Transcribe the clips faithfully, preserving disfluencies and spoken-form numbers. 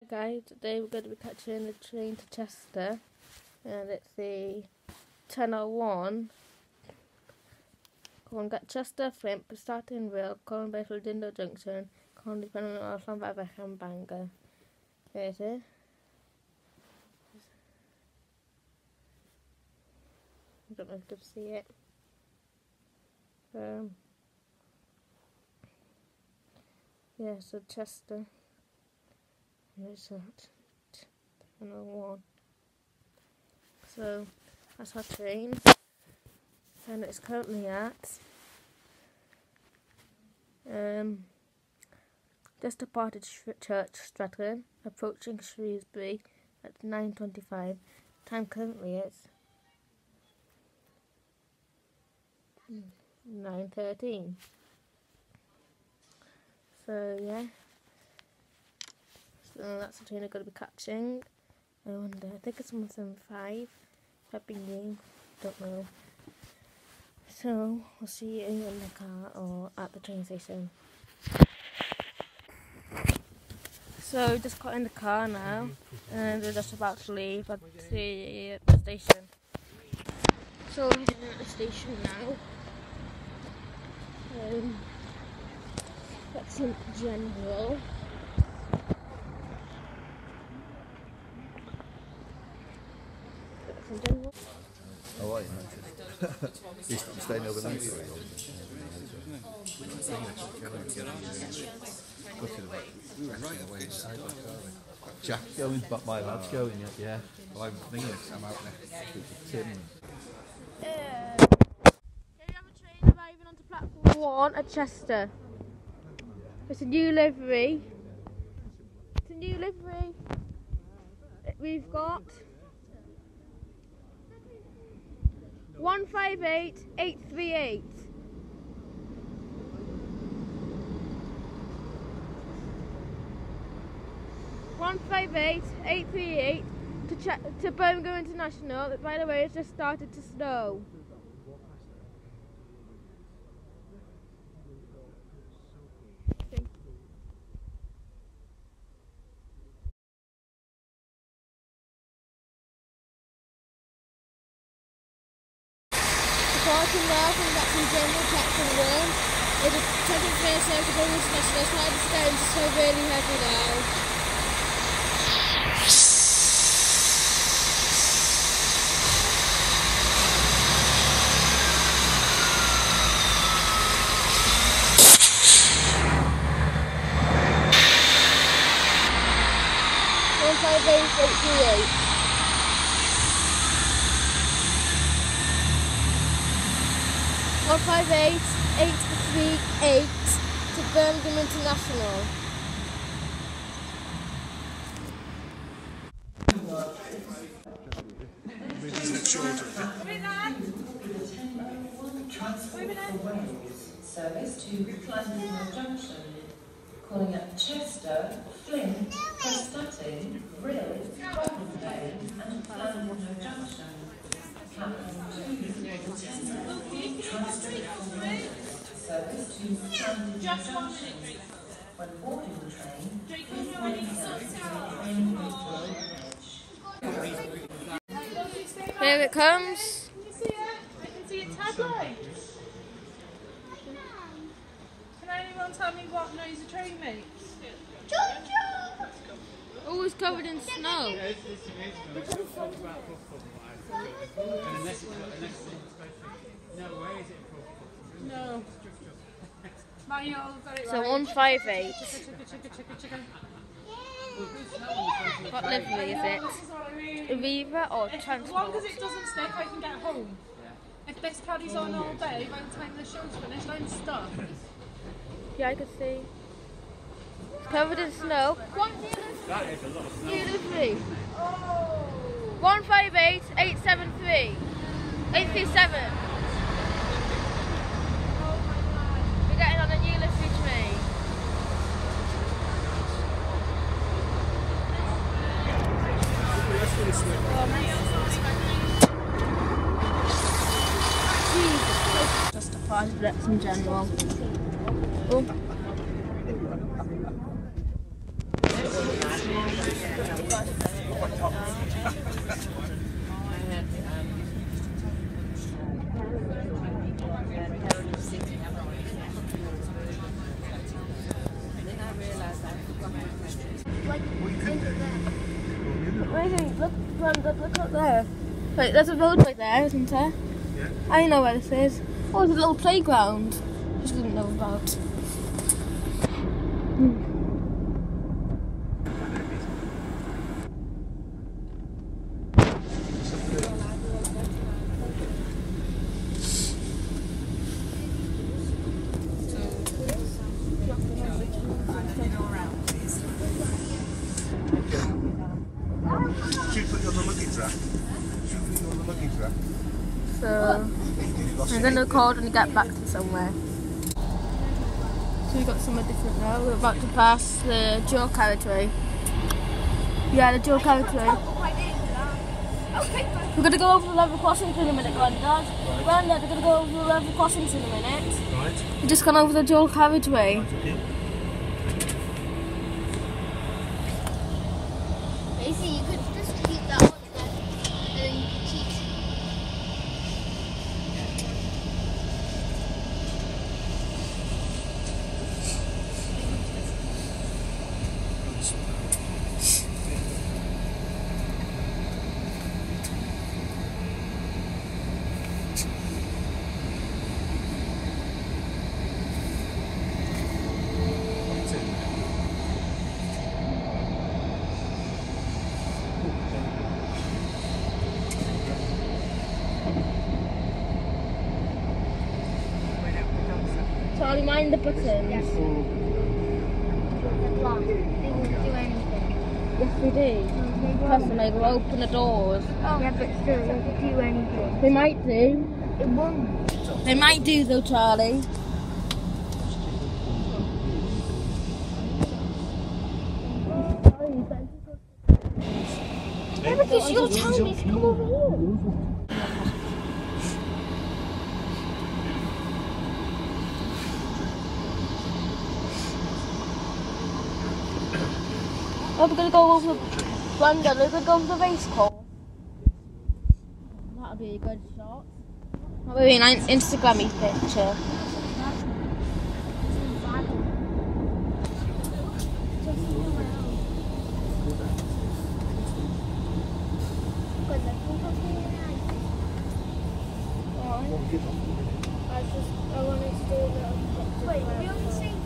Guys, today we're going to be catching the train to Chester, and it's the ten oh one. Go and get Chester, Flint, starting rail, Colin Bay to Dindo Junction, Colin depending on Llanfair and Bangor. There's it. I don't know if you can see it. Um, yeah, so Chester. Here's that ten oh one. So that's our train, and it's currently at um, just departed Church Stratton, approaching Shrewsbury at nine twenty-five. Time currently is nine thirteen. So yeah. So that's the train I'm going to be catching. I wonder, I think it's one seven five. I've been new, don't know. So we'll see you in the car or at the train station. So just got in the car now, and we're just about to leave at the, the station. So we're heading at the station now. Um, that's in general. Oh, right, no, you're staying overnight, sorry. Jack's going, but my lad's going, yeah. yeah. Well, I'm thinking to come out next with Tim. Yeah. Here we have a train arriving onto platform one at Chester. It's a new livery. It's a new livery. We've got one five eight eight three eight. one five eight eight three eight to Ch to Birmingham International. That, by the way, it's just started to snow. Departing now from that from General Platform one. It is taking place over the international. It's not just going to so really heavy now. one five eight eight three eight. one five eight eight three eight to Birmingham International. Service to Llanfair Junction, calling at Chester, Flint, Prestatyn, Brill, Colin Bay and Llanfair Junction. Service to Llanfair Junction. When boarding the train, please point out the train bridge. Here it comes. Can you see it? I can see it tagline. Can anyone tell me what noise a train makes? Oh, it's covered in snow. No. Manual got it So right. one five eight. Chicka, chicka, chicka, chicka. What livery is it? This is what I mean. Aviva or As long Transport? as it doesn't stick, I can get home. If this carries on all day, by the time the show's finished, I'm stuck. Yeah, I can see. It's covered in snow. What That is a lot of snow. new livery? Oh! one five eight eight seven three. eight three seven. Oh my god. We're getting on a new livery train. Jesus. Just departed Wrexham General. Oh. Amazing, look, look, look up there. Wait, there's a road right there, isn't there? Yeah. I know where this is. Oh, there's a little playground. Just didn't know about. Hmm. Should put you on the luggage rack. Should put you on the luggage rack. So, I'm going to record and get back to somewhere. So we got somewhere different now. We're about to pass the dual carriageway. Yeah, the dual carriageway. We're going to go over the level crossings in a minute, Grandad. Grandad, we're going to go over the level crossings in a minute. Right. We've just gone over the dual carriageway. Right, okay. Basically, you could just keep that on there, and then you can cheat. Charlie, mind the buttons. They won't do anything. Yes, we do. Plus, when they will open the doors. Yeah, but still, they won't do anything. They might do. It won't. They might do though, Charlie. Yeah, because you're telling me to come over here. Oh, we're going to go over London. We're going to go over the race course. That'll be a good shot. That'll be an Instagrammy picture. I just, I wanted to do the... Wait, we only seen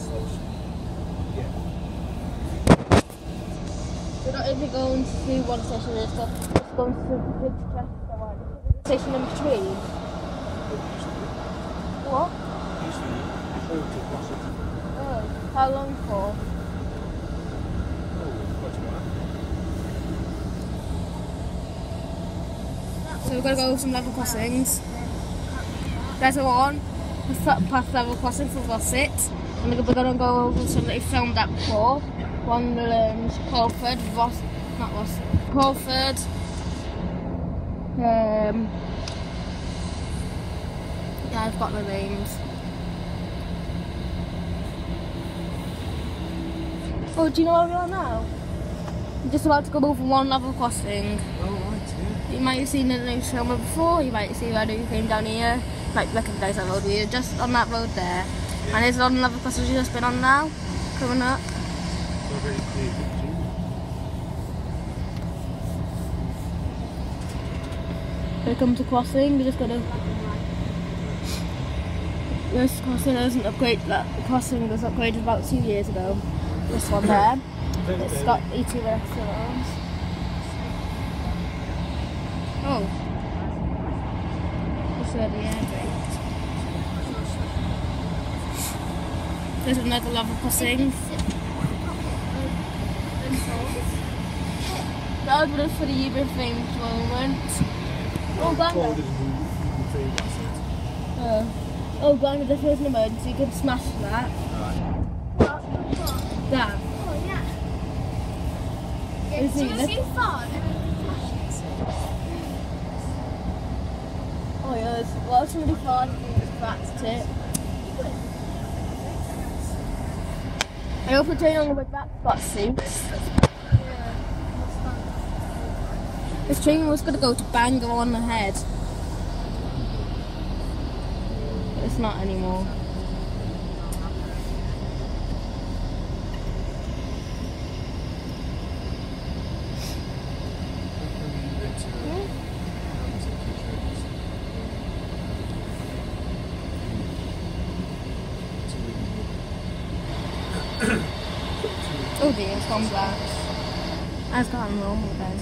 We're not even going to do one session and stuff. We're just going to the big Chester one. Station number three. What? Oh, how long for? So we're going to go over some level crossings. There's a one, the footpath level crossing for Rossett. And we're going to go over some that we filmed that before. One um, Crawford, Ross, not Ross, Crawford. Um, yeah, I've got the names. Oh, do you know where we are now? I'm just about to go over one level crossing. Oh, right, yeah. You might have seen the new film before, you might see where you came down here. You might recognise that road, we're just on that road there. Yeah. And there's another level crossing we've just been on now, coming up. Very clear picture. When it comes to crossing, we're just gonna. This crossing isn't upgraded. That crossing was upgraded about two years ago. This one there, it's got E two restaurants. Oh, this is where the air gate. There's another level crossing. That was for the Uber famous moment. Oh, Grandma. Oh, oh, Grandma, this was an emergency. You could smash that. That. Oh, yeah. Have you seen it? Oh, yeah. Well, somebody farted and just cracked it. I hope the train on the way back got seats. This train was going to go to Bangor on the head. But it's not anymore. Oh dear, it's gone black. That's gone normal then.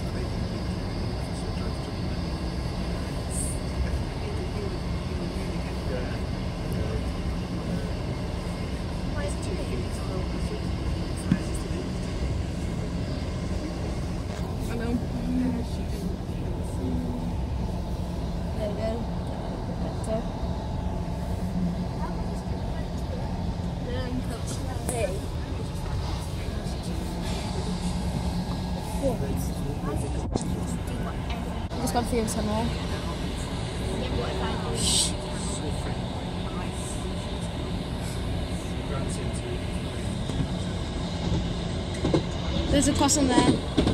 Hello. There we go. Better. Just got a few some more. Shh. There's a crossing there.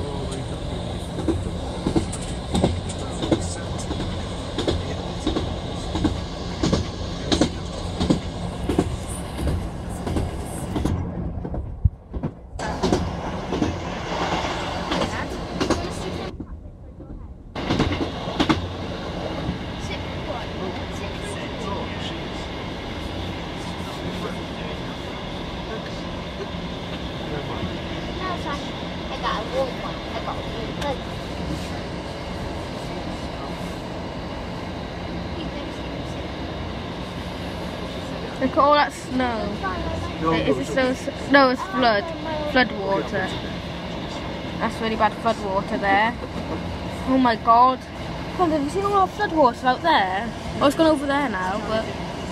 Look at all that snow. Is it still s- no, it's flood. Flood water. That's really bad flood water there. Oh my god. God, have you seen all that flood water out there? Oh, it's gone over there now, but...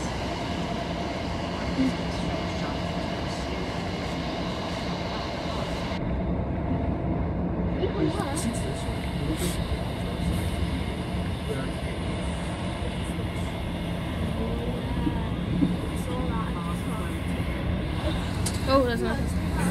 Oh, there's nothing.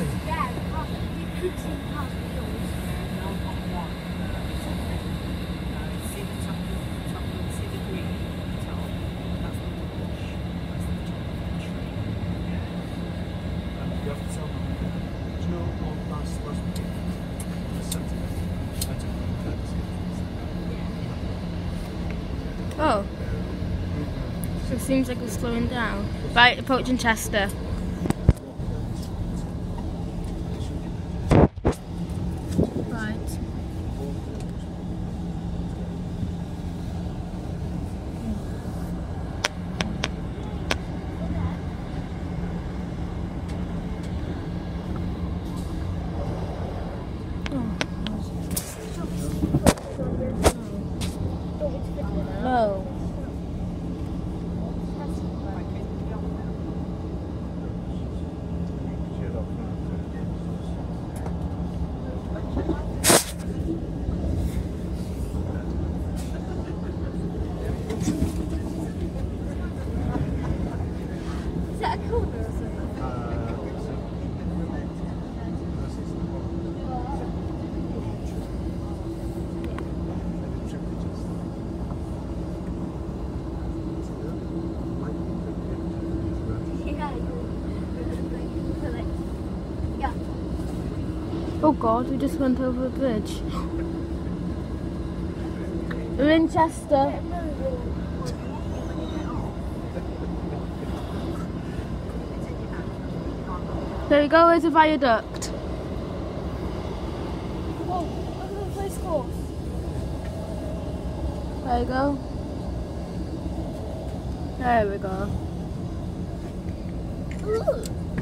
Oh. So it seems like we're slowing down. Right, approaching Chester. Right. Oh. Is that a corner or something? Oh god, we just went over a bridge. We're in Chester. There we go, there's a viaduct. Oh, look at the police course. There you go. There we go. Ooh.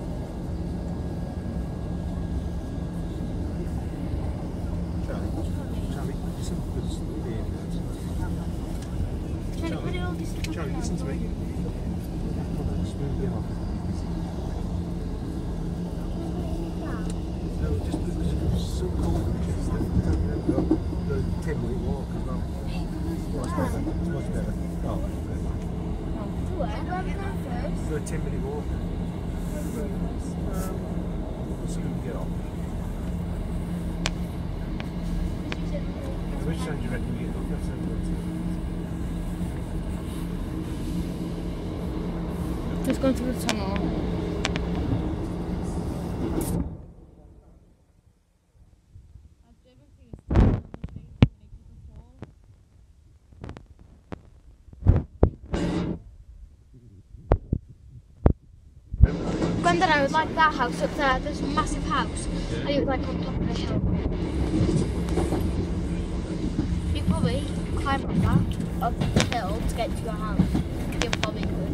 Charlie, put it all this stuff Charlie, listen to me. Smooth it off. No, just because it's so cold in Chester. The ten minute walk as well. Much better. It's much better. Oh, to where? Where are we going first? the ten minute walk. So we can get off. Which side do you reckon you get off? That's Just going through the tunnel. when then I was like that house up there, there's a massive house, and it was like on top of a hill. You probably climb up that, up the hill to get to your house. You probably could.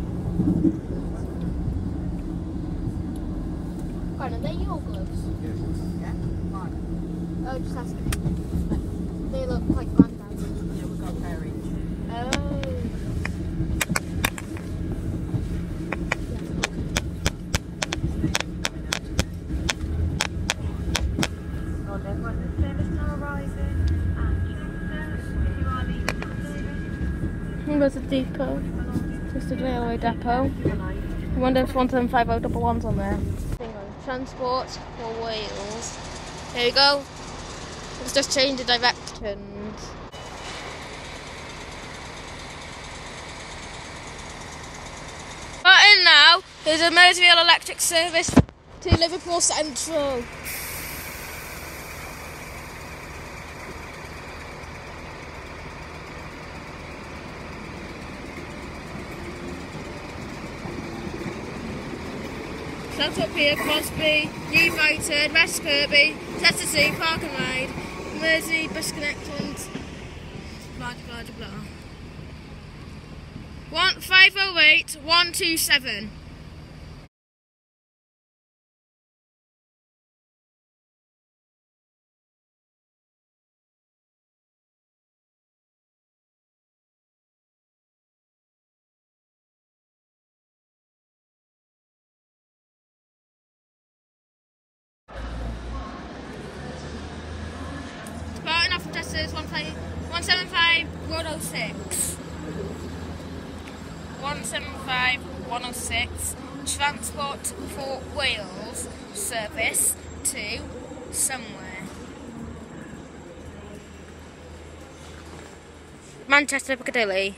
Gordon, are they your gloves? Yeah. Oh, just asking. They look like granddad's. Yeah, we've got a pair each. Oh. There's a depot, just a railway depot. I wonder if one seven five oh double one's on there. Transport for Wales. Here we go. Let's just change the directions. Right in now is a Merseyrail electric service to Liverpool Central. That's up here, Crosby, New Brighton, West Kirby, Chester Sea, Park and Ride, Mersey, Bus Connect and blah blah blah blah. One five oh eight one two seven. Starting off from Chester's one seven five one oh six. one seven five one oh six. Transport for Wales service to somewhere. Manchester, Piccadilly.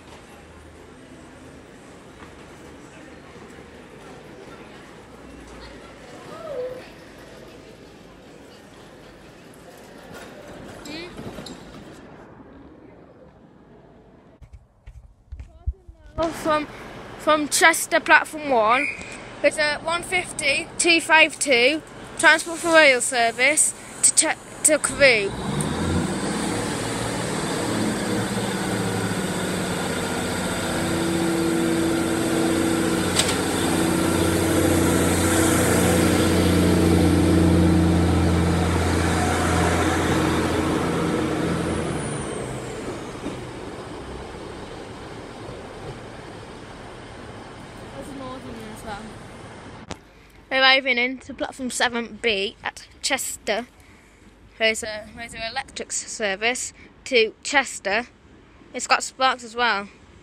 From from Chester platform one, there's a one fifty two fifty-two Transport for Wales service to Ch to Crewe. Arriving into platform seven B at Chester, there's a there's an electric service to Chester. It's got sparks as well.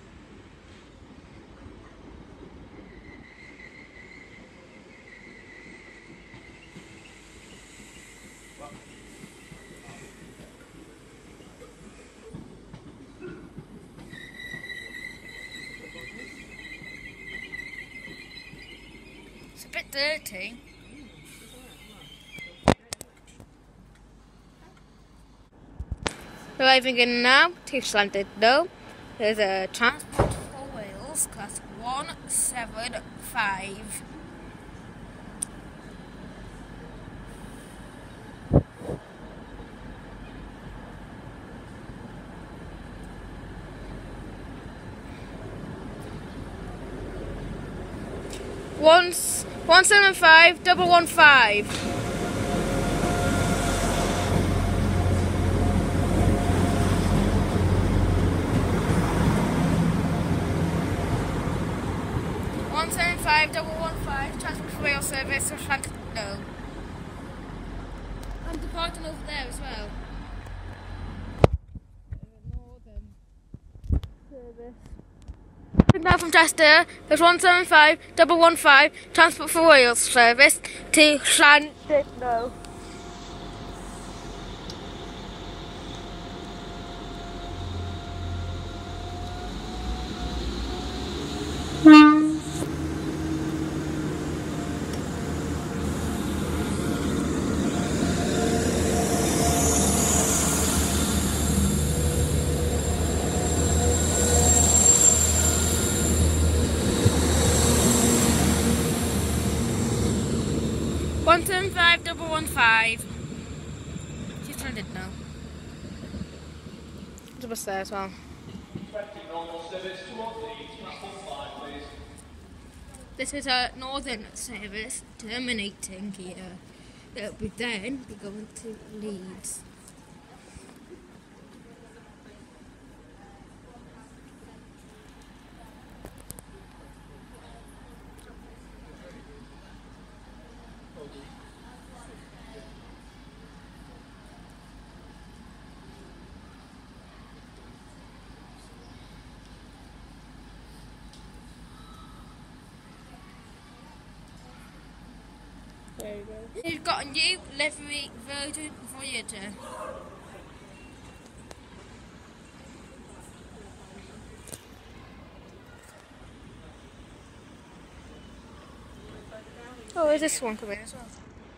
It's a bit dirty. Arriving in now to Slanted Dome. There's a Transport for Wales class one seven five. One one seven five double one five. One seven five double one five Transport for Wales service for Slanted Dome. And departing over there as well. Northern service. Now from Chester, there's one seven five double one five Transport for Wales service to Llandudno. one five. She's turned it now. There's a bus there as well. This is a northern service terminating here. It'll be then be going to Leeds. There you go. You've got a new livery Virgin Voyager. Oh, is this one coming as well?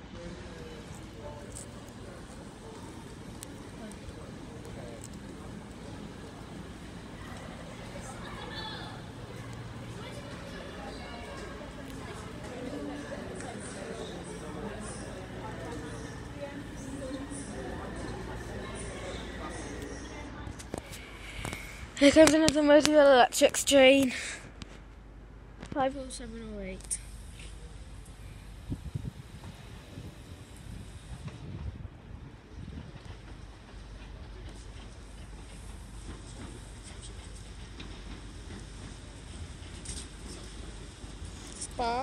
Here comes another Motorola Electrics train. five oh seven oh eight. Spark.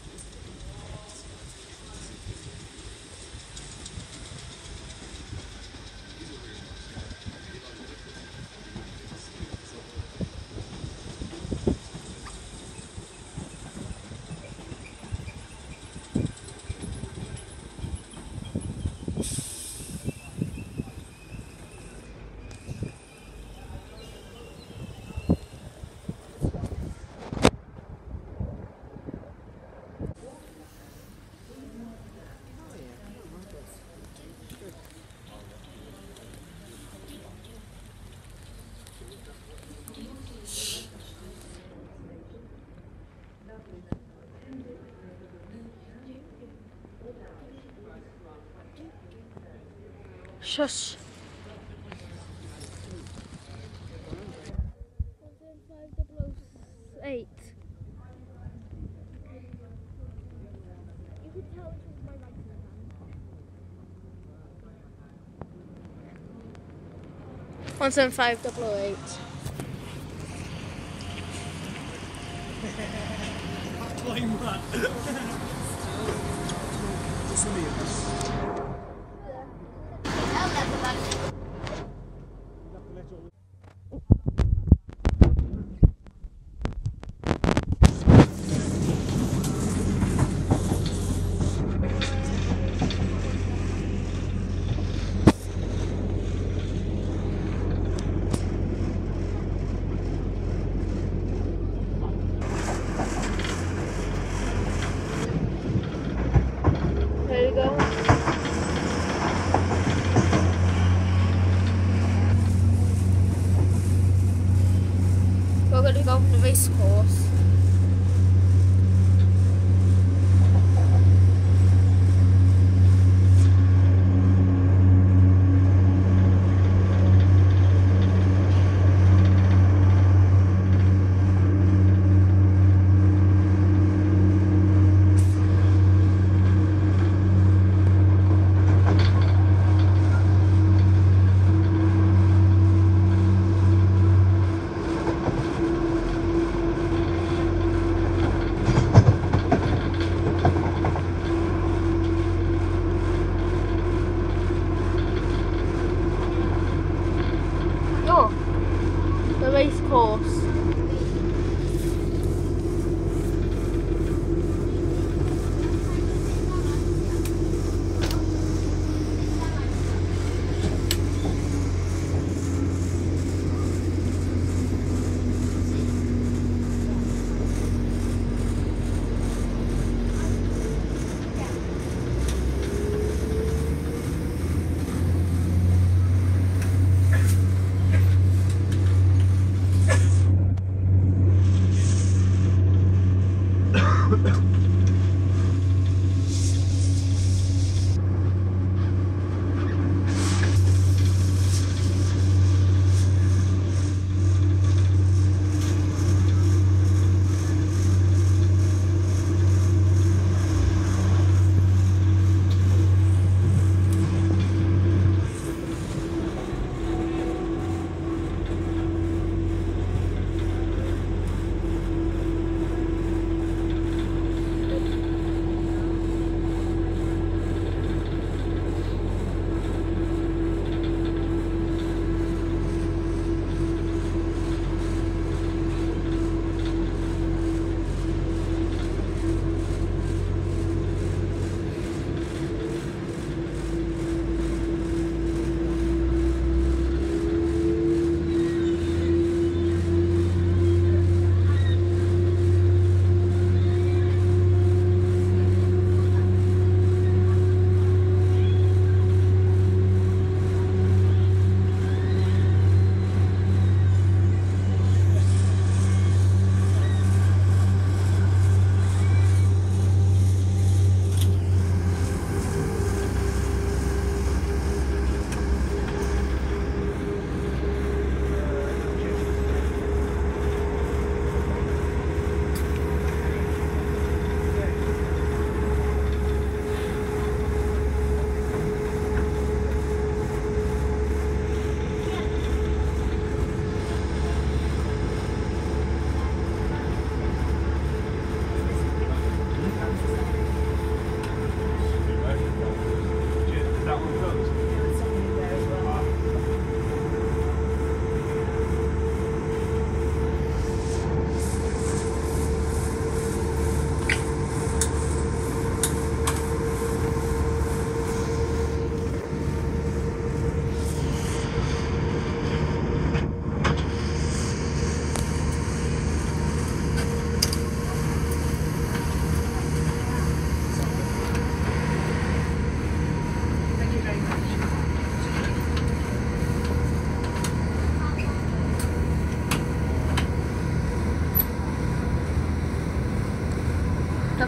Shush. Eight. You could tell it was my right hand. One seven five double oh eight. Claim that. Just a minute. There you go. We're going to go for the race course.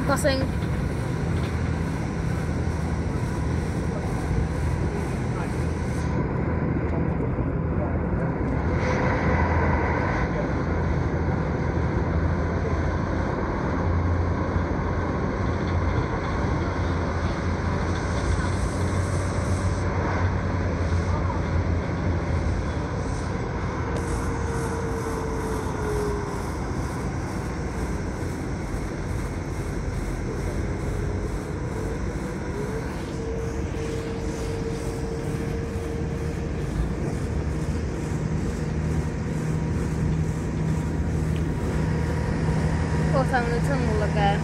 Crossing. Found the tunnel again.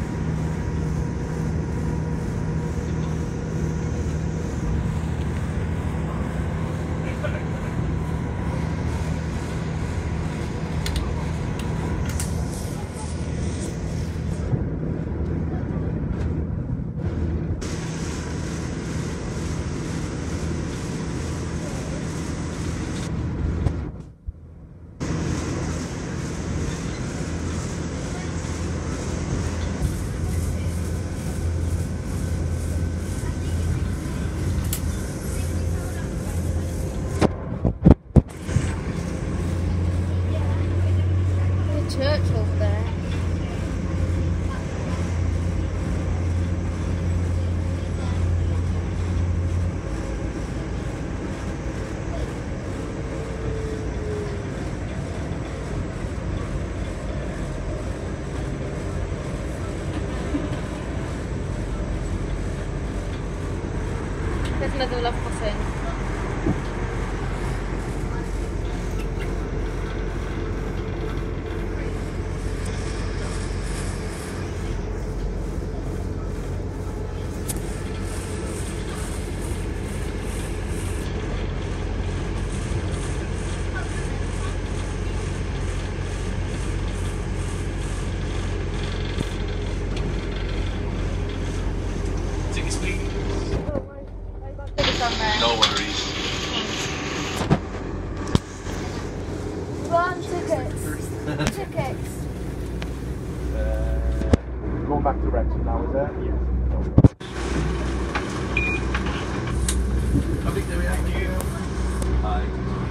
Church over there. There's another love crossing. No worries. One tickets. Tickets. Uh, going back to Wrexham now, is that? Yes. I think there we are. Thank you. Hi.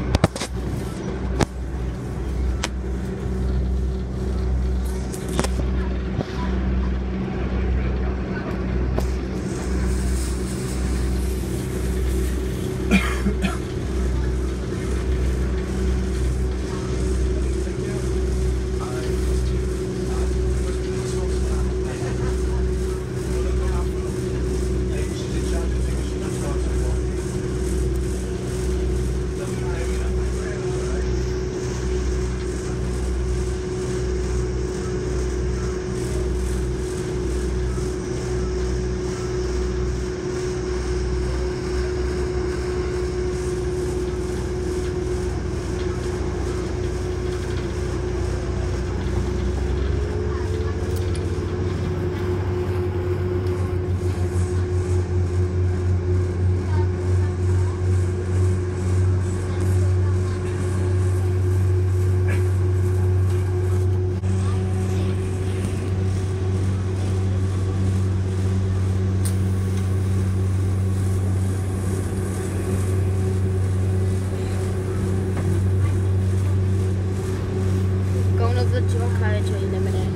The dual carriageway in a minute.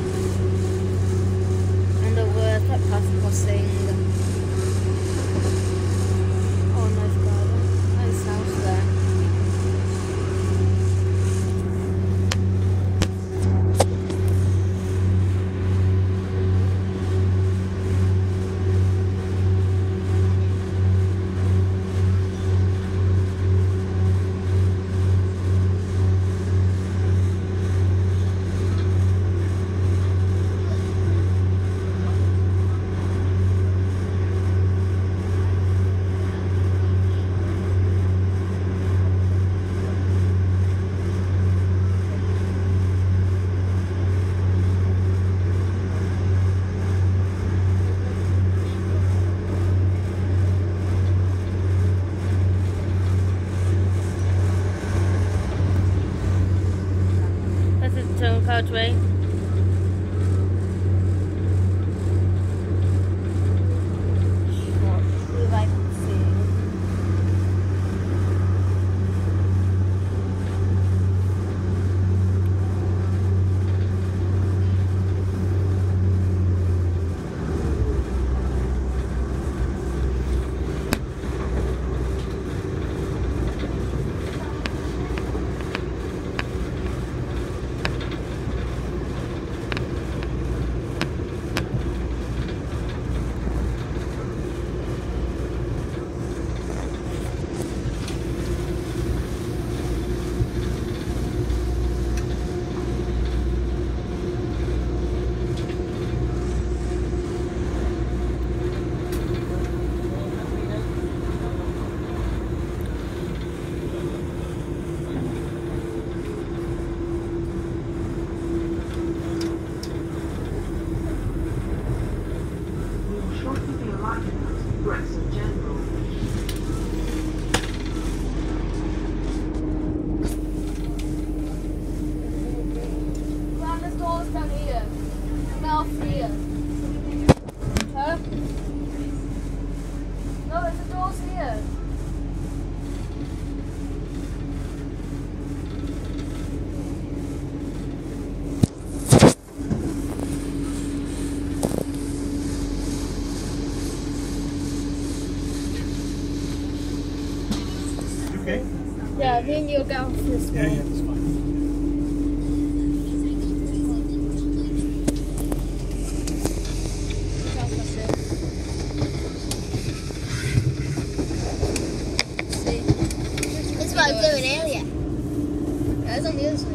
And the words that pass crossing. Oh, nice garden. Nice house there. This is the tunnel carriageway. okay? Yeah, me and you'll get off this Yeah, one. yeah, that's fine. That's what I was doing earlier. Yeah, it's on the other side.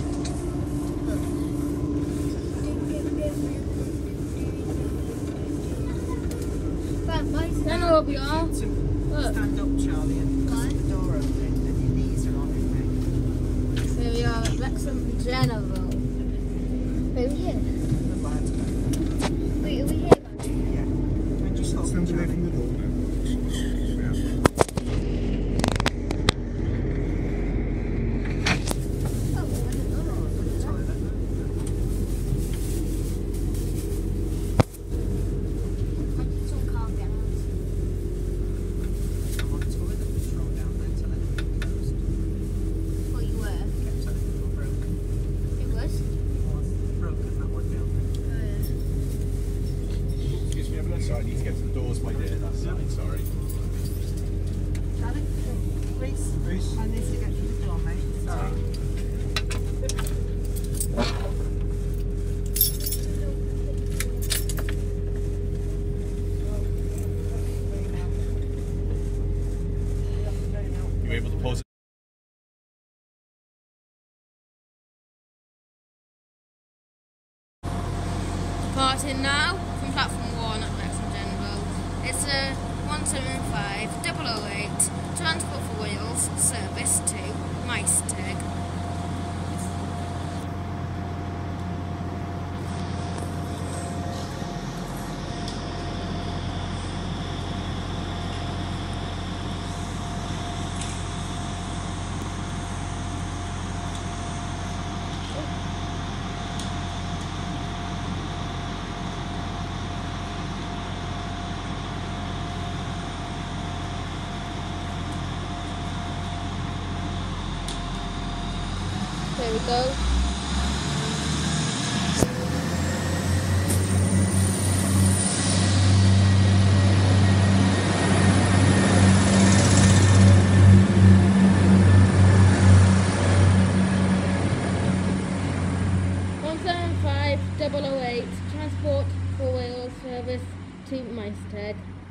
I know what we are. Look. Stand up, Charlie, and Why? the door open, and your knees are on it. So we are at Wrexham General. Wait, are we here? Wait, are we here? Yeah. And just hold Stand it, away Charlie. from the door now. Oh, I don't know. Toilet. I need some calm down. I'm on toilet control down there, telling them it closed. What you were? Kept telling them it was broken. It was? Was broken, that one down there. Excuse me, I'm sorry, I need to get to the doors, my dear. That's I'm sorry. Charlie? Reese? Reese? I need to get to the door, mate. Sorry. You able to pause it? Departing now from platform one at Wrexham General. It's a one seven five double oh eight Transport for Wales service to Maesteg. There we go. one seven five double oh eight Transport for Wales service to Maesteg.